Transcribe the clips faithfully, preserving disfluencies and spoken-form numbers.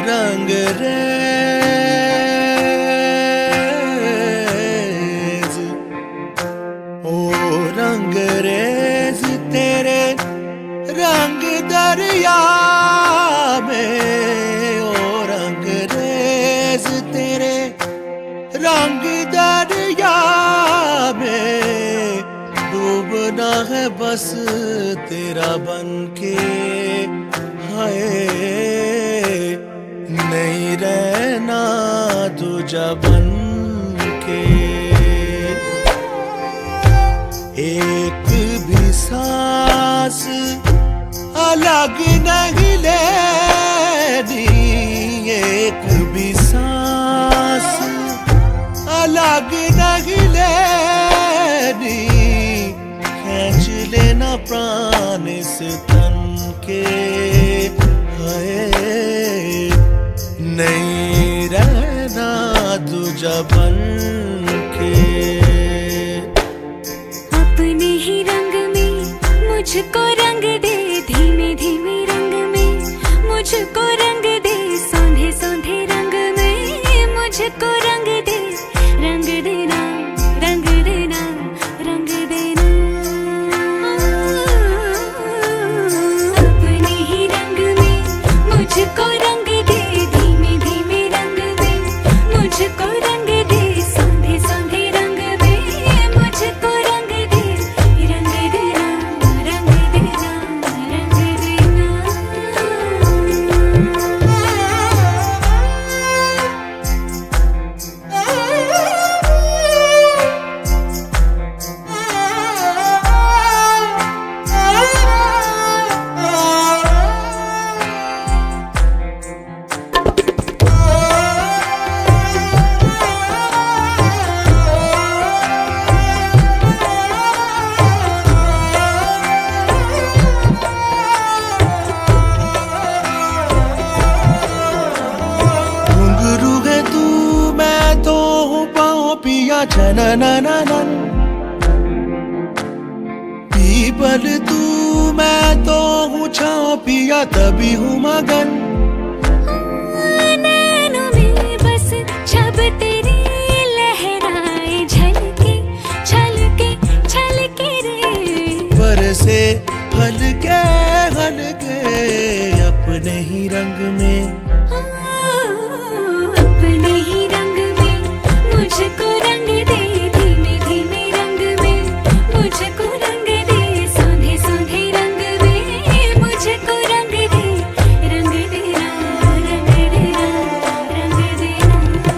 रंग रेज, ओ रंग रेज तेरे रंग दरिया में, ओ रंग रेज तेरे रंग दरिया में, डूबना है बस तेरा बनके, हाय नहीं रहना तुझा बनके। एक भी सांस अलग नहीं लेनी, एक भी सांस अलग नहीं लेनी, खींच लेना प्राण इस तन के, हाय नहीं रहना तुझा बनके। अपने ही रंग में मुझको रंग दे, धीमे धीमे रंग में मुझको रंग दे, सौंधे सौंधे रंग में मुझको रंग दे, रंग देना रंग देना रंग देना। अपने ही रंग में मुझको रंग दे, धीमे धीमे रंग में मुझको रंग दे, सौंधे सौंधे रंग में मुझको रंग दे, रंग देना रंग देना रंग देना। घुंघरू है तू मैं तो हूँ पाँव पिया छननननन, पीपल तू मैं तो हूँ छाँव पिया तभी हूँ मगन। नैनों में बस छब तेरी लहराए, झलके छलके छलके रे, बरसे हल्के हल्के अपने ही रंग में, अपने ही रंग में मुझको रंग दे, धीमे धीमे रंग में मुझको रंग दे, सौंधे सौंधे रंग में मुझको रंग दे, रंग देना रंग देना रंग देना।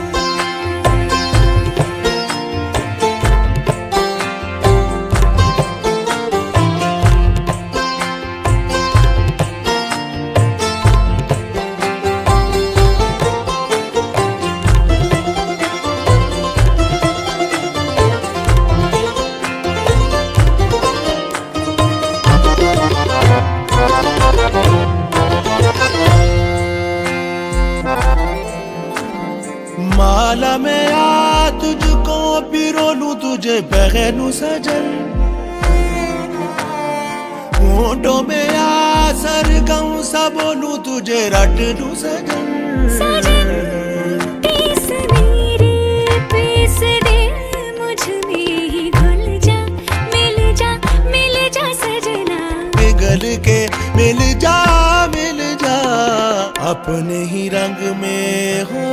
माला में आ तुझको पिरो लूं तुझे पहनूं सजन, होठों में आ सरगम सा बोलूं तुझे रट लूं सजन। सजन पीस मेरे पीस दे, मुझ में ही घुल जा, मिल जा मिल जा सजना, पिघल के मिल जा मिल जा अपने ही रंग में हो,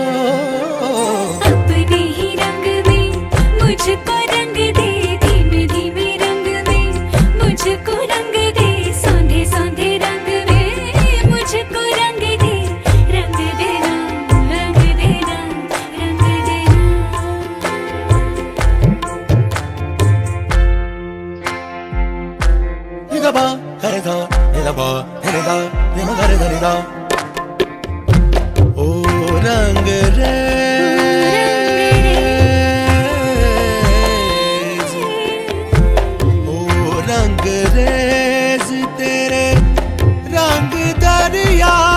अपने ही रंग में मुझको रंग दे, धीमे धीमे रंग में मुझको रंग दे, सौंधे सौंधे रंग में मुझको रंग दे, रंग देना रंग देना रंग देना। निदा बा करे दा निदा बा करे दा निदा करे दा निदा, ओ रंग रेज, ओ रंग रेज तेरे रंग दरिया